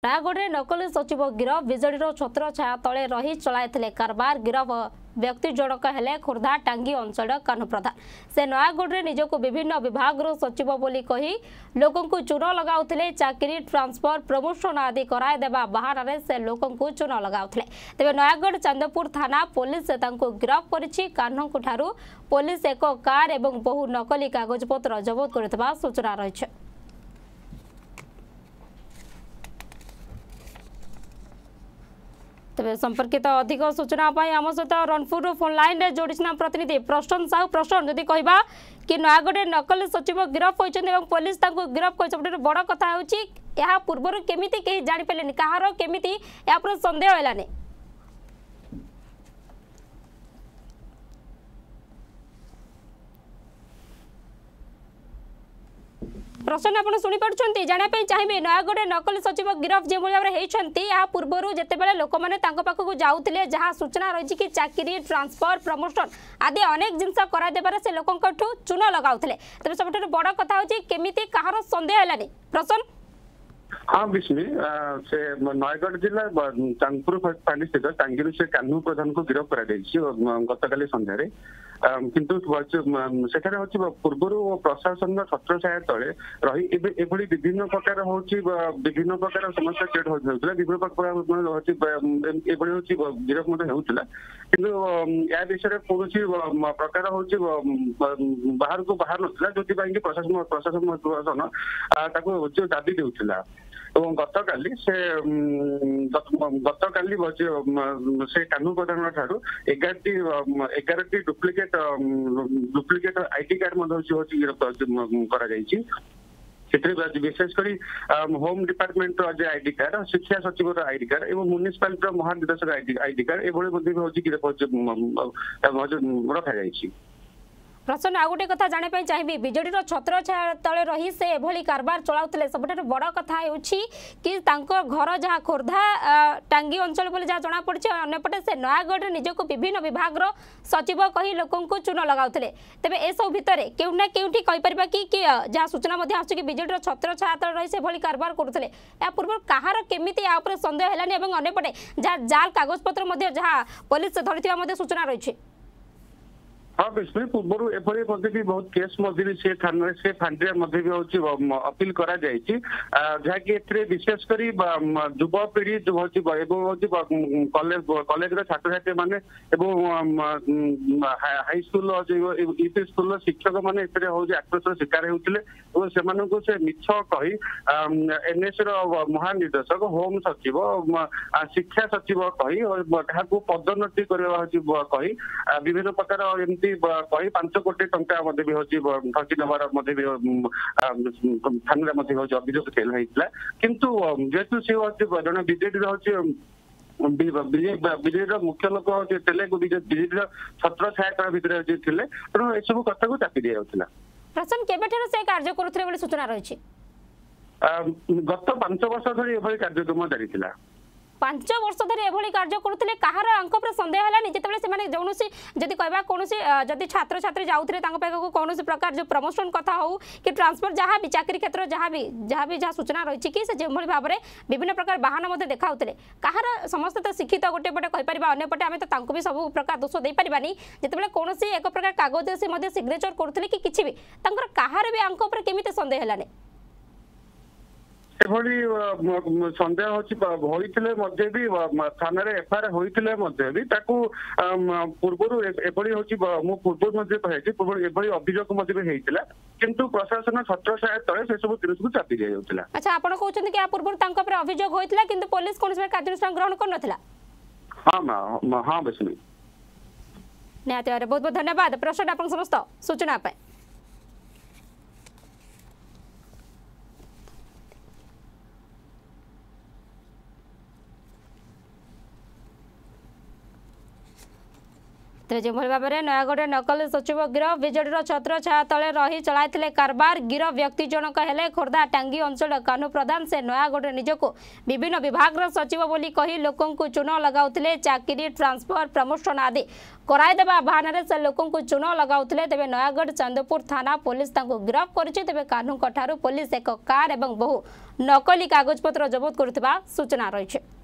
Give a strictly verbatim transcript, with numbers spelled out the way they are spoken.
नयागढ़ में नकली सचिव गिरफ विजेडीर छत्र छाया तले रही चलाइथिले कारबार गिरफ व्यक्ति जनक हेले खोर्धा टांगी अंचल कान्हू प्रधान। से नयागढ़ में निजक विभिन्न विभाग सचिव बोली कही लोकंकु चून लगाउथिले चाकरी ट्रांसफर प्रमोशन आदि कराय देबा बहाना से लोकंकु चून लगाउथिले। तेबे नयागढ़ चांदपुर थाना पुलिस तांको गिरफ करिछि। कान्हू ठारू पुलिस एक कार एवं बहु नकली कागजपत्र जबत करथिबा सूचना रहिछि। तेज संपर्कित अधिक सूचना आम सहित रणपुर फोन लाइन रे जोड़ना प्रतिनिधि प्रसन्न साहू। प्रसन्न जदि कहबा कि नयागढ़ नकली सचिव गिरफ होइछन एवं पुलिस तांको गिरफ कर सबटे बड़ कथा होछि या पूर्व केमिति केही जानि पेलेनि कहार केमिति या पर संदेह हेलानि। प्रश्न आप शुणी पार्टी जानापी चाहिए नयागढ़ नकली सचिव गिरफ जो भाव में पूर्वर जिते लोक मैंने पाखक जाऊे जहाँ सूचना रही कि चाकरी ट्रांसफर प्रमोशन आदि अनेक जिनस कराइबार से लोक चून लगाऊे तेज सब बड़ कथा होमी कहार संदेह है। प्रसन्न हाँ विष्णु से नयगढ़ जिला चांदपुर फांडी स्थित टांगी से कान्हू प्रधान को गिरफ कर गतकाली संध्यारे किंतु सेठारे होची पूर्वर प्रशासन छत्र छाया तले रही एभली विभिन्न प्रकार होची विभिन्न प्रकार समस्या क्रिएट होउतला विभिन्न प्रकार होची एभली होची गिरफ मते होउतला किंतु या विषय कोनोसी प्रकार होची बाहर को बाहर नथला जोति बाकी प्रशासन प्रशासन प्रशासन ताको होची दाबी देउतला এবং গতকালি সে গতকালি সে কানু প্রধান ঠারু এগারটি এগারটি ডুপ্লিকেট ডুপ্লিকেট আইডি কার্ড মধ্যে করা যাইছি। विशेषकर होम डिपार्टमेंट आईडी कार्ड शिक्षा सचिव आईडी कार्ड और म्युनिसिपालिटी महानिर्देशक आईडी कार्ड एभली रखा जाइए। प्रसन्न आ गोटे कथा जाने चाहिए बीजेडी छत्र छाया तले रही से एभली कारबार चलाउथिले सबठारु बड़ कथा होउछि कि तांको घर जहाँ खोर्धा टांगी अंचल बोले जहाँ जना पड़े अन्यपटे से नयागढ़ निजक विभिन्न विभाग सचिव कही लोक चून लगाउथिले। तेबे ए सब भितर केउना केउठी कहि परबा कि जहाँ सूचना आसुछि कि बीजेडी छत्र छाया तले रही से एभली कारबार करुथिले या पूर्व कहार केमिति या ऊपर संदेह हेलानि एवं अन्यपटे जहाँ जाल कागज पत्र मध्ये जहाँ पुलिस धरिथिबा मध्ये सूचना रहिछि। हाँ विष्णु पूर्व एभली भी बहुत केस मध्य से थाना से फांडिया मध्य भी हूँ अपील करा जाइए जहाँकि ए विशेषकर युवपीढ़ी जो हूँ कॉलेज कॉलेज छात्र छात्री मैंने हाई स्कूल यूपी स्कूल शिक्षक मैंने हूँ आक्रोश शिकार होते से मिछ कही एनएस महानिर्देशक होम सचिव शिक्षा सचिव कही पदोन्नति करवा कही विभिन्न प्रकार एमती कही पांच कोटी टंका भी हूँ ठकी नबार थाना अभियोग फेल होता किंतु जेहेतु सी हूँ जन बीजेडी बीजेडी मुख्य लोक बीजेडी छत्र छाया भितर थे तेणु यू कथा को चापी दिया। प्रसन्न केबेठारु से कार्य करुथिले बोली सूचना रही गत पांच वर्ष धरी एभली कार्यक्रम जारी थिला। पांच वर्ष धरी एभली कार्य करुथिले कहार अंक पर संदेह हलानी जेतेबेले से माने जोनोसी जदि कहबा कोनोसी जदि छात्र छात्री जाउथिले तांको पाखको कोनोसी प्रकार जो प्रमोशन कथा हो कि ट्रांसफर जहाँ भी चाकरी क्षेत्र जहाँ भी जहाँ भी जहाँ सूचना रही कि से जेभली भाव में विभिन्न प्रकार बाहन मते देखाउथिले कहार समस्त तो शिक्षित गोटे पटे कहि परिबा अन्य पटे आमे तो तांको भी सब प्रकार दोष दे परिबानी जेतेबेले कोनोसी एक प्रकार कागज से मते सिग्नेचर करुथिले कि किछि भी तांकर कहार भी अंक पर केमिते संदेह हलानी एभली संदेह होती भी थाना एफआईआर होते भी पूर्व एभली हूँ मु पूर्व कहे पूर्व एभली अभियोग होता किंतु प्रशासन छत्र छाया तले से सब जिन को चापी दि जाउतिला। अच्छा आपण कहउछन कि आ पूर्व तांको पर अभियोग होइतिला किंतु पुलिस कोन से कार्यानुष्ठान ग्रहण कर नथिला। हां मां हां विष्णु निहाती बहुत बहुत धन्यवाद प्रश्न आपण समस्त सूचना पाए। तेज जो भाव में नयागढ़ नकली सचिव गिरफ विजेडर छत्र छाया तले रही चलाई कारबार गिरफ व्यक्ति जनक हेले खोर्धा टांगी अंचल कान्हू प्रधान से नयागढ़ निजक विभिन्न विभाग सचिव बोली कही लोक चून लगाउथिले चाकरी ट्रांसफर प्रमोशन आदि कराइदेवा बहाना से लोक चून लगाउथिले तेबे नयागढ़ चांदपुर थाना पुलिस तांको गिरफ करिछि तेबे कान्हू ठारू पुलिस एक कार एवं बहु नकली कागजपत्र जबत करुथिबा सूचना रहिछि।